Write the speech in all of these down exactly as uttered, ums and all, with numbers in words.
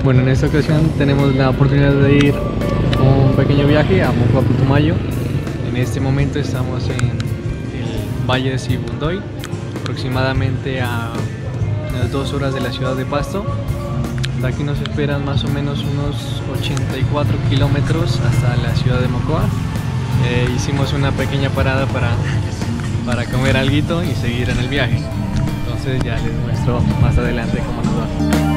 Bueno, en esta ocasión tenemos la oportunidad de ir a un pequeño viaje a Mocoa Putumayo. En este momento estamos en el Valle de Sibundoy, aproximadamente a unas dos horas de la ciudad de Pasto. De aquí nos esperan más o menos unos ochenta y cuatro kilómetros hasta la ciudad de Mocoa. Eh, hicimos una pequeña parada para, para comer alguito y seguir en el viaje. Entonces ya les muestro más adelante cómo nos va.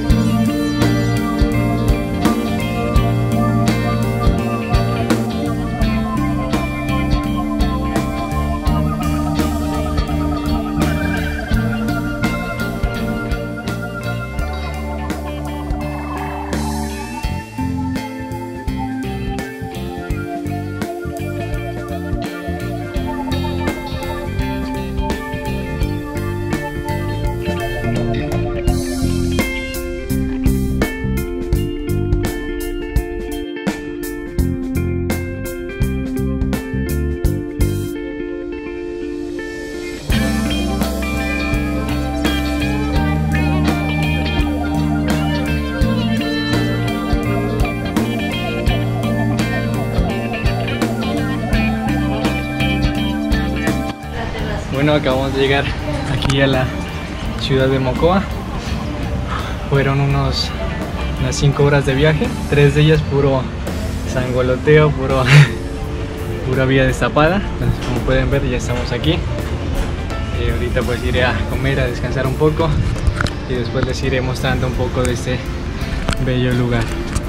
Bueno, acabamos de llegar aquí a la ciudad de Mocoa. Fueron unos, unas cinco horas de viaje, tres de ellas puro sangoloteo, puro, pura vía destapada. Entonces, como pueden ver, ya estamos aquí. Y ahorita pues iré a comer, a descansar un poco y después les iré mostrando un poco de este bello lugar.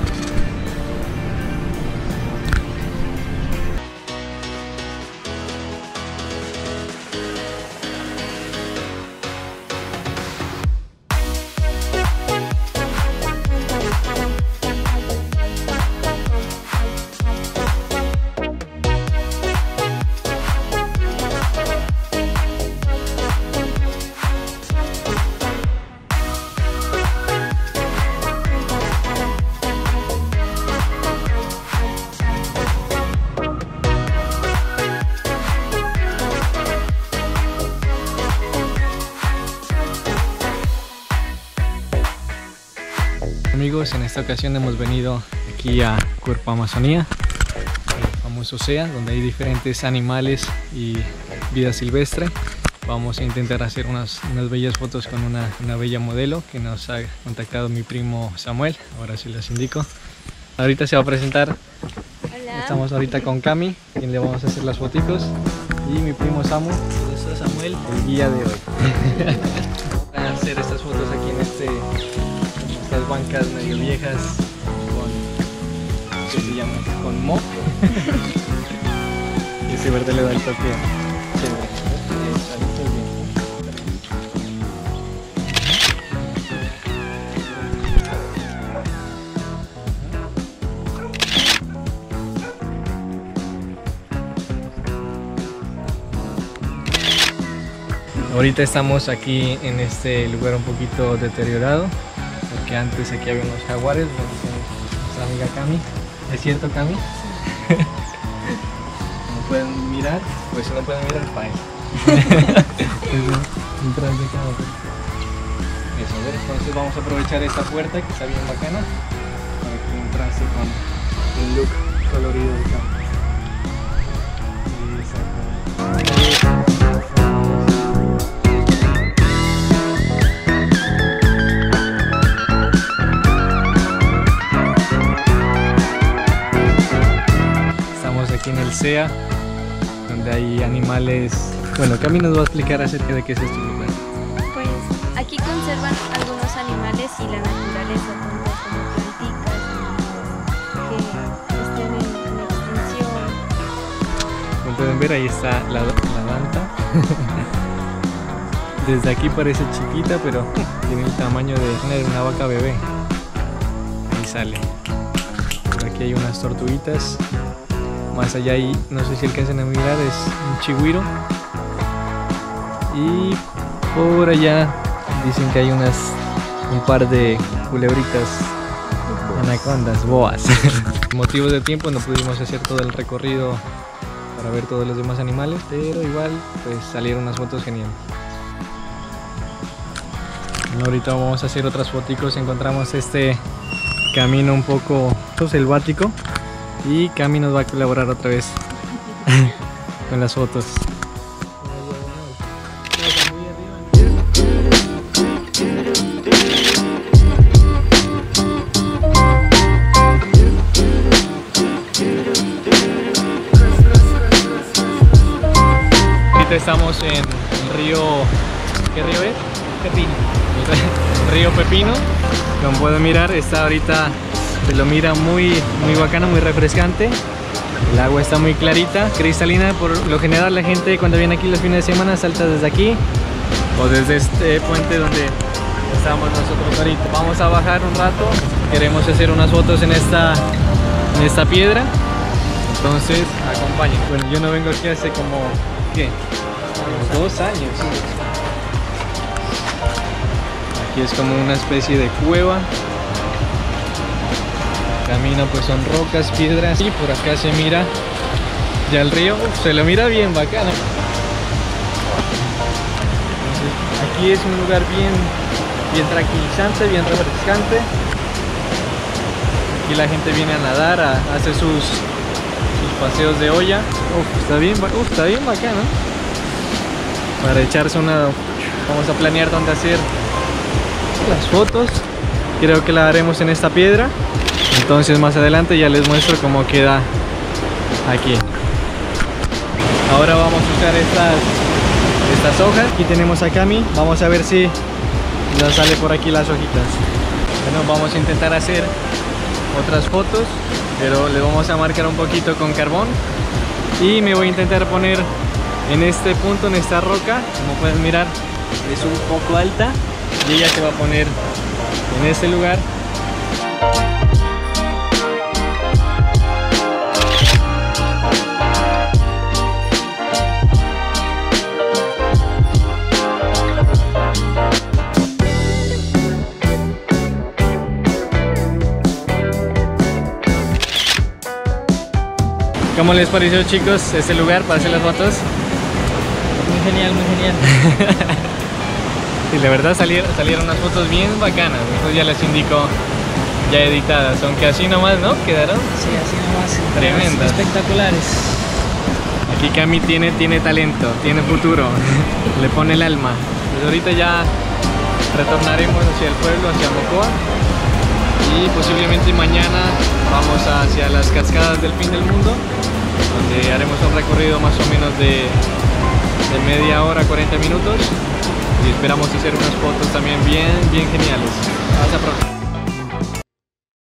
Amigos, en esta ocasión hemos venido aquí a Cuerpo Amazonía, el famoso S E A, donde hay diferentes animales y vida silvestre. Vamos a intentar hacer unas, unas bellas fotos con una, una bella modelo que nos ha contactado mi primo Samuel. Ahora sí les indico. Ahorita se va a presentar. Hola. Estamos ahorita con Cami, quien le vamos a hacer las fotitos, y mi primo Samu, que es Samuel, el guía de hoy. Van a hacer estas fotos aquí en este... estas bancas medio viejas con, ¿qué se llama? Con moho. Y ese verde le da el toque chévere. Ahorita estamos aquí en este lugar un poquito deteriorado, porque antes aquí había unos jaguares, donde está nuestra amiga Cami. ¿Es cierto, Cami? Como pueden mirar, pues si no pueden mirar, fine. Detrás de cada uno. Eso, a ver, entonces vamos a aprovechar esta puerta que está bien bacana para que entrase con el look colorido de Cami. Aquí en el S E A, donde hay animales. Bueno, Cami nos va a explicar acerca de qué es este lugar. Pues aquí conservan algunos animales y la naturaleza, tanto como plantitas, que estén en, en extinción. Como pueden ver, ahí está la, la danta. Desde aquí parece chiquita, pero tiene el tamaño de una vaca bebé. Ahí sale. Por aquí hay unas tortuguitas. Más allá ahí, no sé si alcancen a mirar, es un chigüiro. Y por allá dicen que hay unas un par de culebritas, anacondas, boas. Por motivos de tiempo no pudimos hacer todo el recorrido para ver todos los demás animales, pero igual pues salieron unas fotos geniales. Bueno, ahorita vamos a hacer otras fotos. Encontramos este camino un poco selvático y Cami nos va a colaborar otra vez con las fotos. Ahorita estamos en el río, ¿qué río es? Pepino. Río Pepino. Como pueden mirar, está ahorita, se lo mira muy, muy bacano, muy refrescante. El agua está muy clarita, cristalina. Por lo general la gente cuando viene aquí los fines de semana salta desde aquí o desde este puente donde estamos nosotros ahorita. Vamos a bajar un rato, queremos hacer unas fotos en esta, en esta piedra. Entonces, acompañen. Bueno, yo no vengo aquí hace como, ¿qué? Como dos años. Aquí es como una especie de cueva. Camino pues son rocas, piedras y por acá se mira ya el río. Uf, se lo mira bien bacano. Entonces, aquí es un lugar bien, bien tranquilizante, bien refrescante. Aquí la gente viene a nadar, a, a hacer sus, sus paseos de olla. Uf, está bien, uf, está bien bacano. Para echarse una... Vamos a planear dónde hacer las fotos. Creo que la haremos en esta piedra. Entonces más adelante ya les muestro cómo queda aquí. Ahora vamos a usar estas, estas hojas. Aquí tenemos a Cami. Vamos a ver si nos sale por aquí las hojitas. Bueno, vamos a intentar hacer otras fotos, pero le vamos a marcar un poquito con carbón. Y me voy a intentar poner en este punto, en esta roca. Como pueden mirar, es un poco alta. Y ella se va a poner en este lugar. ¿Cómo les pareció, chicos, este lugar para hacer las fotos? Muy genial, muy genial. Y la verdad salieron, salieron unas fotos bien bacanas. Después ya les indico ya editadas, aunque así nomás, ¿no? Quedaron. Sí, así nomás. Tremendas. Espectaculares. Aquí Cami tiene, tiene talento, tiene futuro. Le pone el alma. Pues ahorita ya retornaremos hacia el pueblo, hacia Mocoa. Y posiblemente mañana vamos hacia las cascadas del fin del mundo, donde haremos un recorrido más o menos de, de media hora, cuarenta minutos. Y esperamos hacer unas fotos también bien, bien geniales. Hasta pronto.